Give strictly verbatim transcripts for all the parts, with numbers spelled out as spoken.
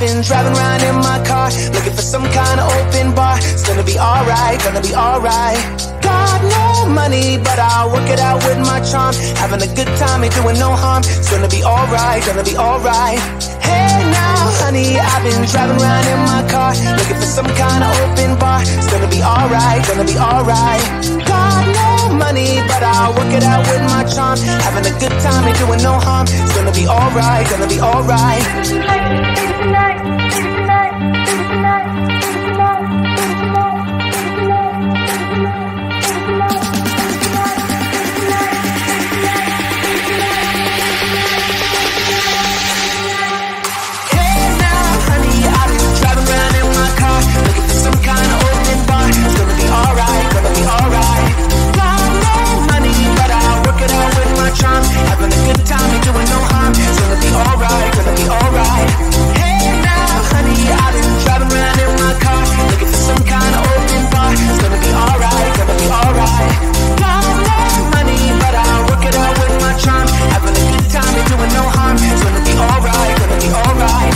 been driving around in my car, looking for some kind of open bar. It's gonna be alright, gonna be alright. Got no money, but I'll work it out with my charm. Having a good time, ain't doing no harm. It's gonna be alright, gonna be alright. Hey now, honey, I've been driving around in my car, looking for some kind of open bar. It's gonna be alright, gonna be alright. Got no money, but I'll work it out with my charm. Having a good time, ain't doing no harm. It's gonna be alright, gonna be alright. Having a good time, ain't doing no harm. It's gonna be alright, gonna be alright. Hey now, honey, I've been driving around in my car, looking for some kind of open bar. It's gonna be alright, gonna be alright. Got no money, but I'll work it out with my charm. Having a good time, ain't doing no harm. It's gonna be alright, gonna be alright.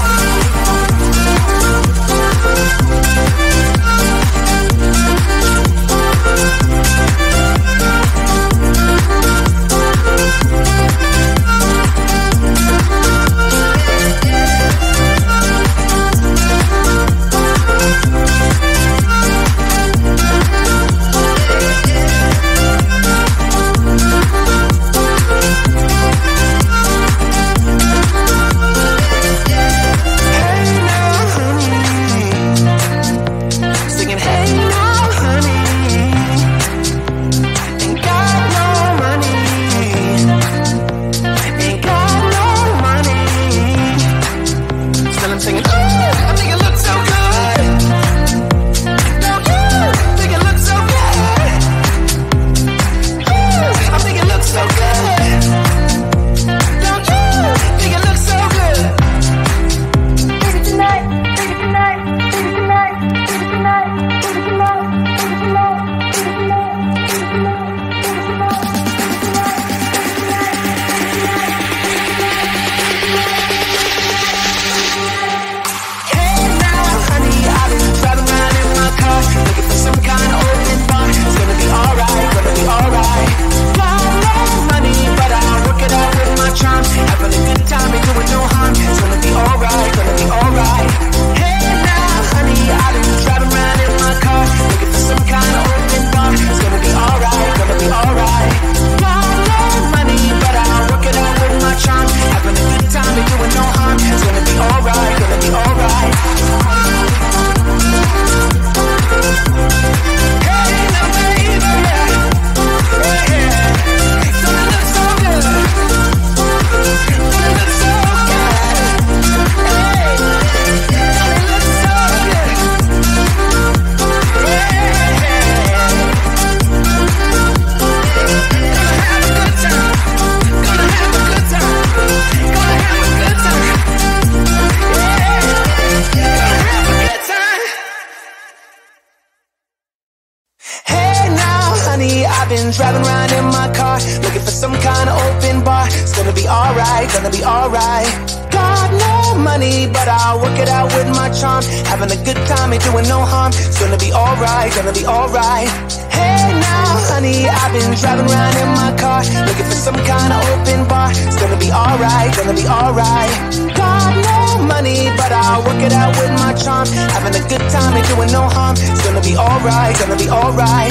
Driving around in my car, looking for some kind of open bar. It's gonna be alright, gonna be alright. Got no money, but I'll work it out with my charm. Having a good time, ain't doing no harm. It's gonna be alright, gonna be alright. Hey now, honey, I've been driving around in my car, looking for some kind of open bar. It's gonna be alright, gonna be alright. Got no money, but I'll work it out with my charm. Having a good time, ain't doing no harm. It's gonna be alright, gonna be alright.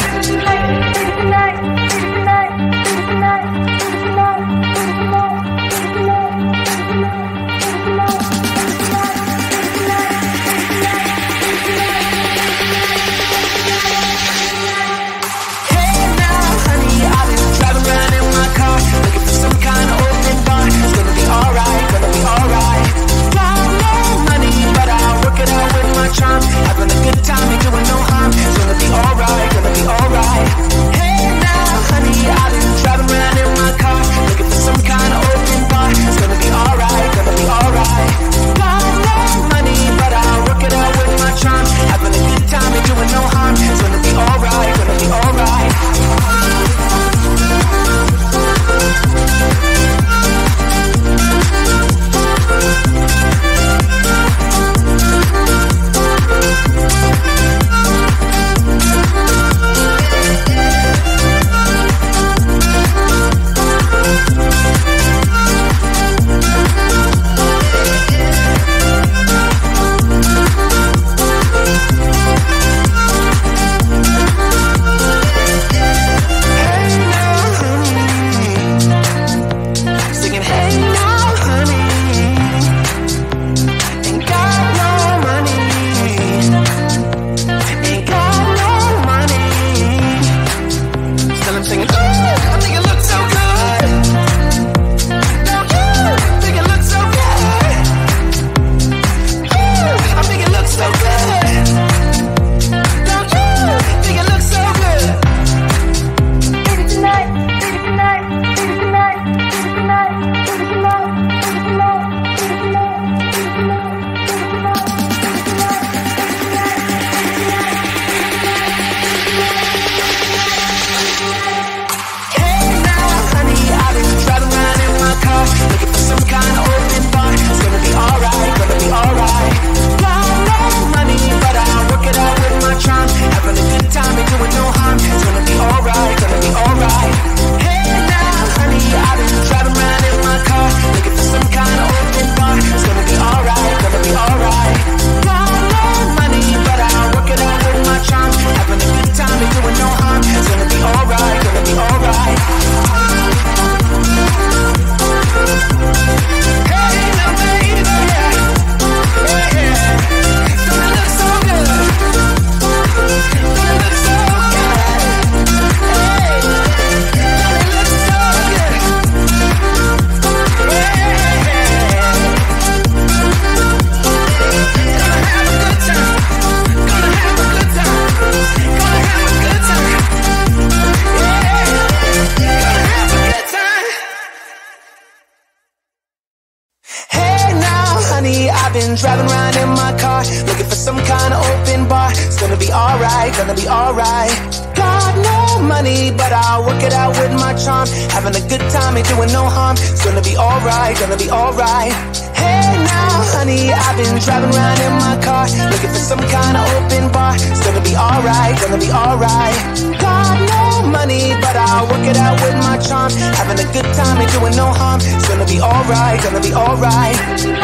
Having a good time, ain't doing no harm. It's gonna be alright, gonna be alright. Hey now, been driving around in my car, looking for some kind of open bar. It's gonna be alright, gonna be alright. Got no money, but I'll work it out with my charm. Having a good time, ain't doing no harm. It's gonna be alright, gonna be alright. Hey now, honey, I've been driving around in my car, looking for some kind of open bar. It's gonna be alright, gonna be alright. Got no money, but I'll work it out with my charm. Having a good time, ain't doing no harm. It's gonna be alright, gonna be alright.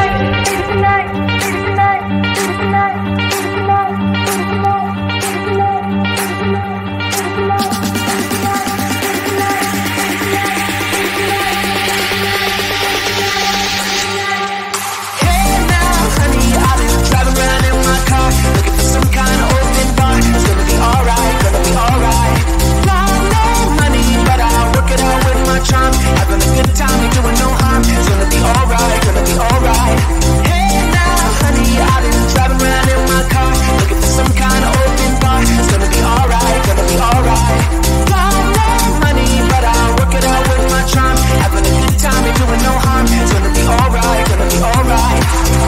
Looking for some kind of open bar. It's gonna be alright, gonna be alright. Got no money, but I'll work it out with my charm. Having a good time, ain't doing no harm. It's gonna be alright, gonna be alright. Hey now, honey, I've been driving around in my car, looking for some kind of open bar. It's gonna be alright, gonna be alright. Got no money, but I'll work it out with my charm. Having a good time, ain't doing no harm. It's gonna be alright, gonna be alright.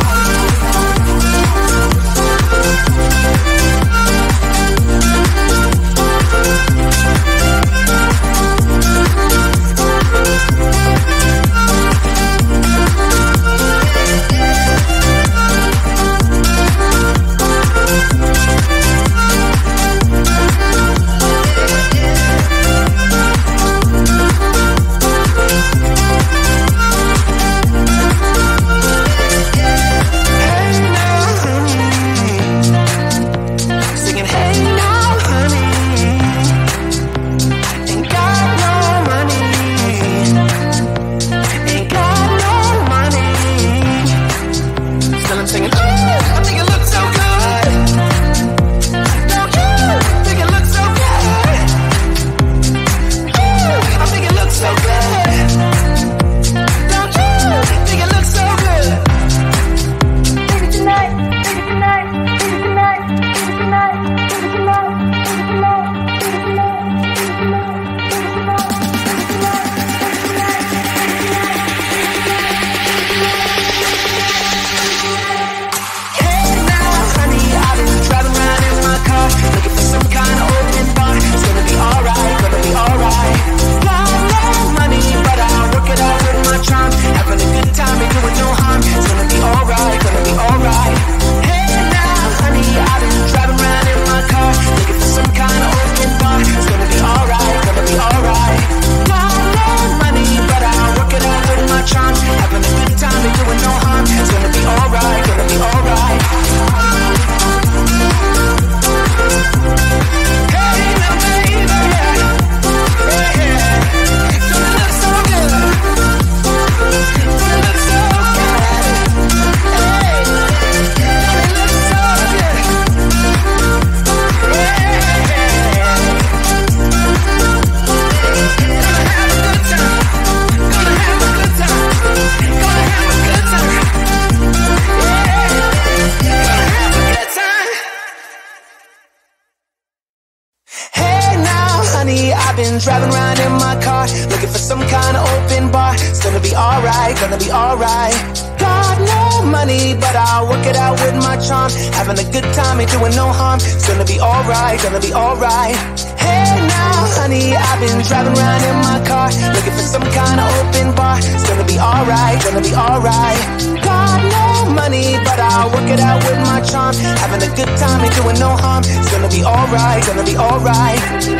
I've been driving around in my car, looking for some kind of open bar. It's gonna be alright, gonna be alright. Got no money, but I'll work it out with my charm. Having a good time, ain't doing no harm. It's gonna be alright, gonna be alright. Hey now, honey, I've been driving around in my car, looking for some kind of open bar. It's gonna be alright, gonna be alright. Got no money, but I'll work it out with my charm. Having a good time, ain't doing no harm. It's gonna be alright, gonna be alright.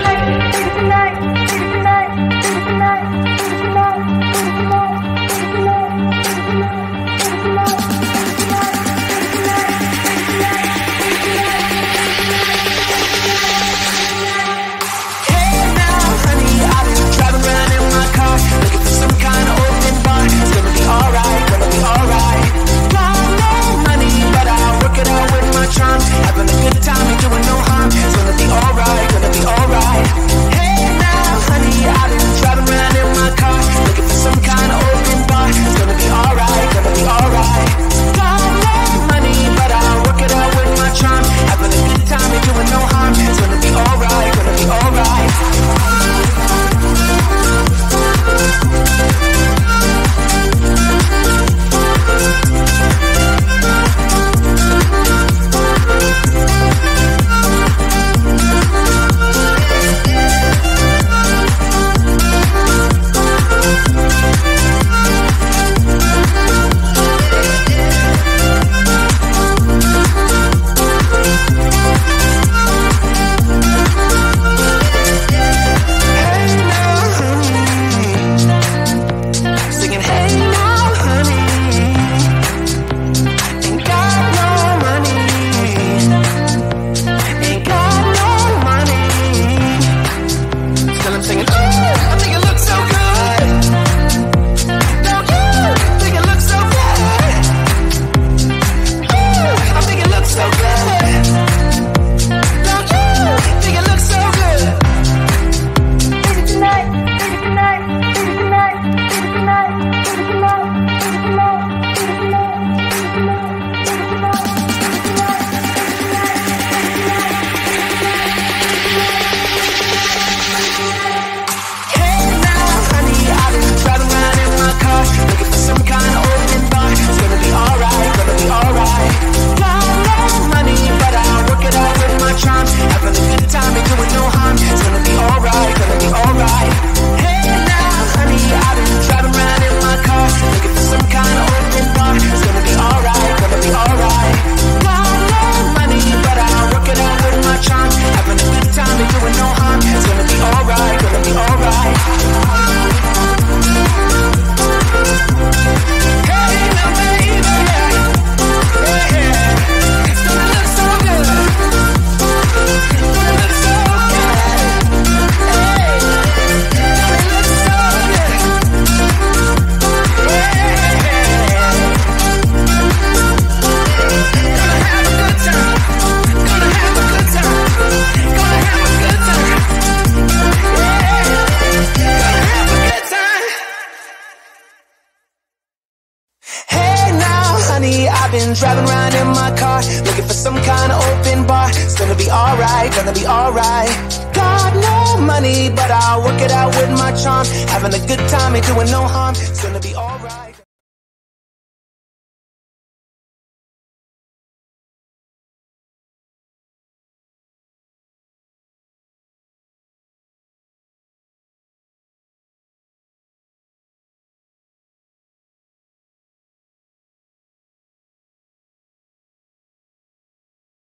Looking for some kind of open bar. It's gonna be alright, gonna be alright. Got no money, but I'll work it out with my charm. Having a good time, ain't doing no harm. It's gonna be alright, gonna be alright. Hey now, questions, driving around in my car, looking for some kind of open bar. It's gonna be alright, gonna be alright. Got no money, but I'll work it out with my charm. Having a good time, ain't doing no harm. It's gonna be alright.